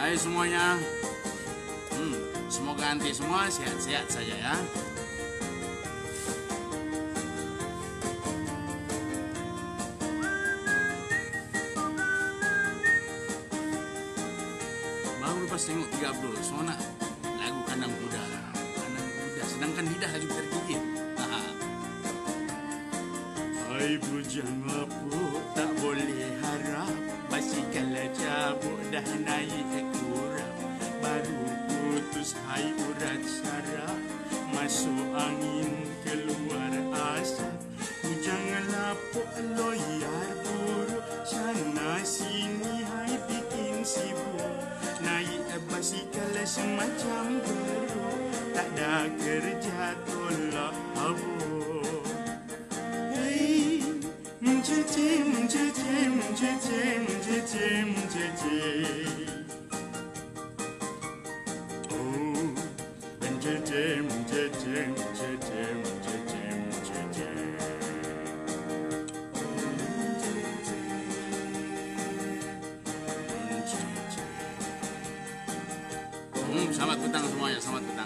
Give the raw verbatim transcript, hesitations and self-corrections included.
Hai semuanya. Hmm, semoga nanti semua sehat-sehat saja ya. Baru lepas tengok tiga puluh, Sona lagu Kandang Kuda. Kandang Kuda, sedangkan lidah lagi tergigit. Hai bujang lapuk, tak boleh harap. Basikal cabuk dah naik kurang. Baru putus hai urat saraf. Masuk angin keluar asap. Bujang lapuk loyar buruk. Sana sini hai bikin sibuk. Naik basikal semacam beruk. Tak ada kerja tolak habuk. Hey, Cicim, cicim, cicim, cicim, cicim. Oh, cicim, cicim, cicim, cicim, cicim. Hmm, selamat petang semuanya, selamat petang.